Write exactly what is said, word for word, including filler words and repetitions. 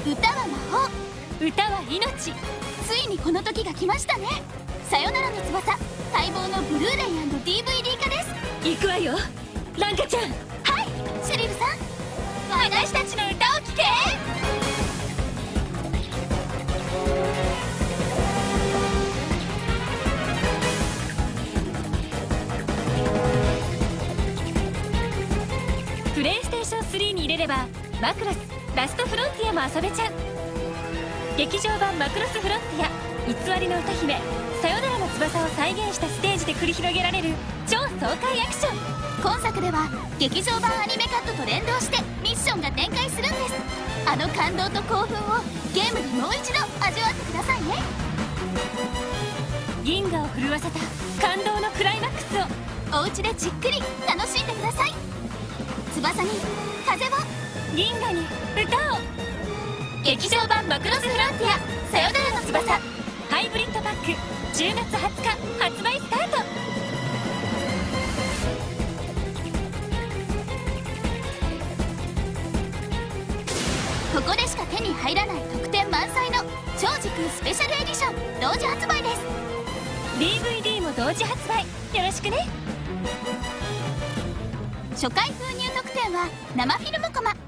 歌は魔法、 歌は命。 ついにこの時が来ましたね。さよならの翼、待望のブルーレイ &ディーブイディー 化です。 行くわよランカちゃん。 はい、シュリルさん、私たちの歌を聴け。 プレイステーションスリーに入れればマクロスラストフロンティアも遊べちゃう。劇場版マクロスフロンティア偽りの歌姫さよならの翼を再現したステージで繰り広げられる超爽快アクション。 今作では劇場版アニメカットと連動してミッションが展開するんです。あの感動と興奮をゲームでもう一度味わってくださいね。 銀河を震わせた感動のクライマックスをお家でじっくり楽しんでください。翼に風を、 銀河に歌を。 劇場版マクロスフロンティアさよならの翼ハイブリッドパックじゅうがつはつか発売スタート。 ここでしか手に入らない特典満載の超時空スペシャルエディション同時発売です。 ディーブイディー も同時発売よろしくね。 初回封入特典は生フィルムコマ、